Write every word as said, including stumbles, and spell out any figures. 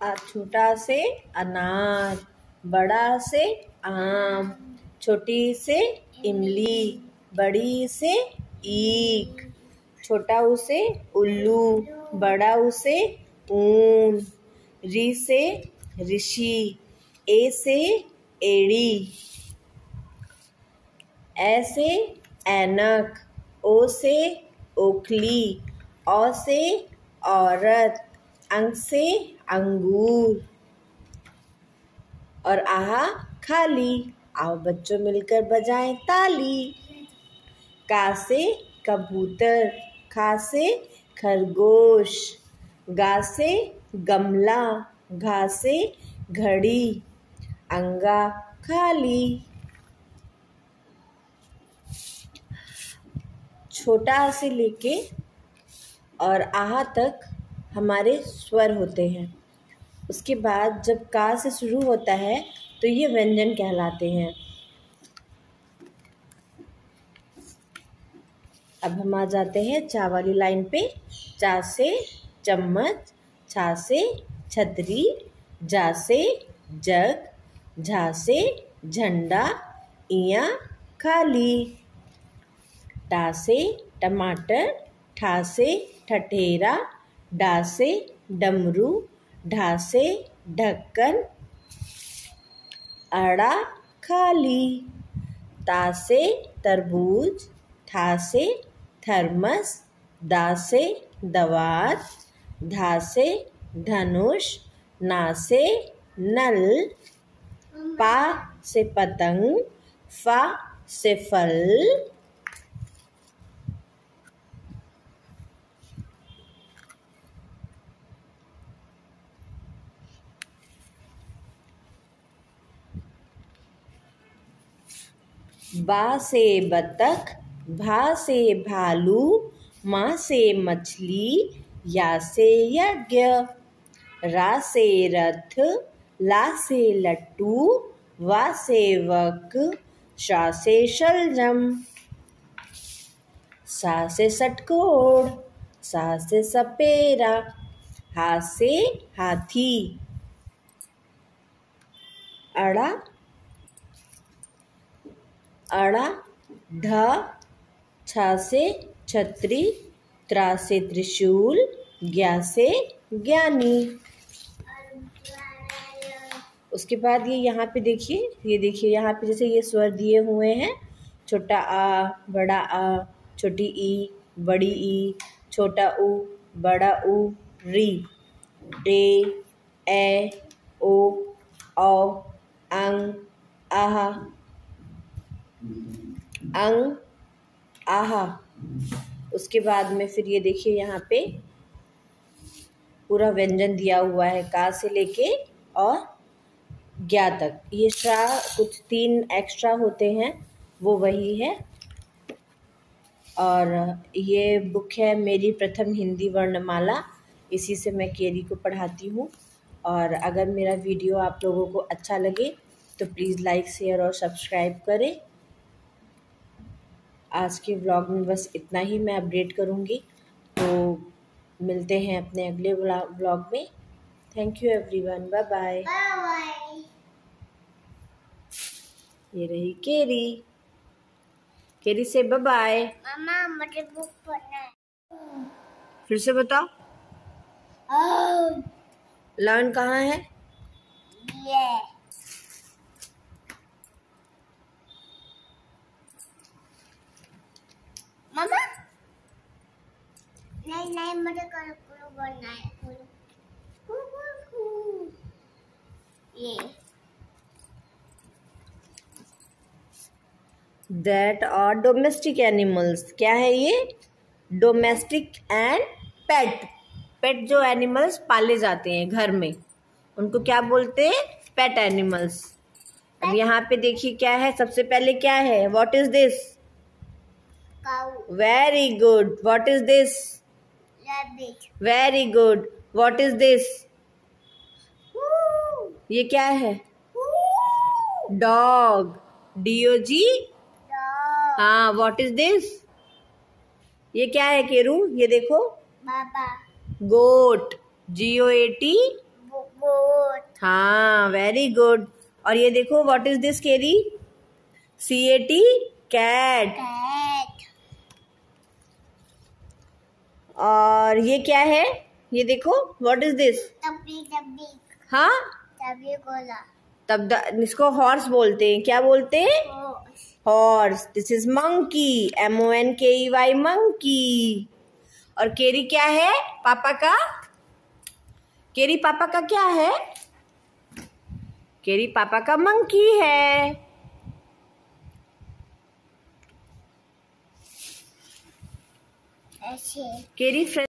छोटा से अनार, बड़ा से आम, छोटी से इमली, बड़ी से ईख, छोटा उसे उल्लू, बड़ा उसे ऊन, री से ऋषि, ए से एड़ी, ए से ऐनक, ओ से ओखली, औ से औरत, अंग से अंगूर और आहा खाली। आओ बच्चों मिलकर बजाएं ताली। का से कबूतर, खा से खरगोश, गा से गमला, घा से घड़ी, अंगा खाली। छोटा आ से लेके और आहा तक हमारे स्वर होते हैं। उसके बाद जब का से शुरू होता है तो ये व्यंजन कहलाते हैं। अब हम आ जाते हैं चा वाली लाइन पे। चा से चम्मच, छा से छतरी, जा से जग, झा से झंडा, इया खाली। टा से टमाटर, ठा से ठठेरा, डा से डमरू, ढा से ढक्कन, अड़ा खाली। ता से तरबूज, था से थर्मस, दा से दवात, धा से धनुष, ना से नल, पा से पतंग, फा से फल, बा से बतख, भा से भालू, माँ से मछली, या से यज्ञ, रा से रथ, ला से लट्टू, वा से वक, शा से शलजम, सा से षटकोण, सा से सपेरा, हा से हाथी, अड़ा अड़ा ढ, छा से छतरी, त्रा से त्रिशूल, ज्ञा से ज्ञानी। उसके बाद ये यहाँ पे देखिए, ये देखिए यहाँ पे जैसे ये स्वर दिए हुए हैं। छोटा आ, बड़ा आ, छोटी ई, बड़ी ई, छोटा ऊ, बड़ा ऊ, री, ए, ए, ओ, औ, अंग, आहा, अंग, आहा। उसके बाद में फिर ये देखिए यहाँ पे पूरा व्यंजन दिया हुआ है का से लेके और ज्ञा तक। ये शा कुछ तीन एक्स्ट्रा होते हैं, वो वही है। और ये बुक है मेरी प्रथम हिंदी वर्णमाला, इसी से मैं केरी को पढ़ाती हूँ। और अगर मेरा वीडियो आप लोगों को अच्छा लगे तो प्लीज़ लाइक, शेयर और सब्सक्राइब करें। आज के व्लॉग में बस इतना ही मैं अपडेट करूँगी, तो मिलते हैं अपने अगले व्लॉग में। Thank you everyone, bye bye. ये रही केरी। केरी से बाय बाय। मामा मुझे बुक पढ़ना है। फिर से बताओ। लर्न कहाँ है? ये मामा नहीं नहीं मुझे कल कुलू बनना है। कुलू कुलू ये दैट आर डोमेस्टिक एनिमल्स। क्या है ये? डोमेस्टिक एंड पेट। पेट जो एनिमल्स पाले जाते हैं घर में, उनको क्या बोलते हैं? Pet animals. अब यहाँ पे देखिए क्या है, सबसे पहले क्या है? What is this? Cow. Very good. What is this? Rabbit. Very good. What is this? ये क्या है? डॉग। D O G. हाँ, व्हाट इज दिस? ये क्या है केरू? ये देखो। बाबा। Goat. G O A T. हाँ, वेरी गुड। और ये देखो, what is this Keri? C A T, cat. Cat. और ये क्या है? ये देखो, व्हाट इज दिस? तब्बी तब्बी। हाँ, तब्बी गोला। तब द, इसको हॉर्स बोलते हैं। क्या बोलते हैं? Horse. This is monkey, M O N K E Y, monkey. और केरी क्या है पापा का? केरी पापा का क्या है? केरी पापा का मंकी है। ऐसे। केरी फ्रेंड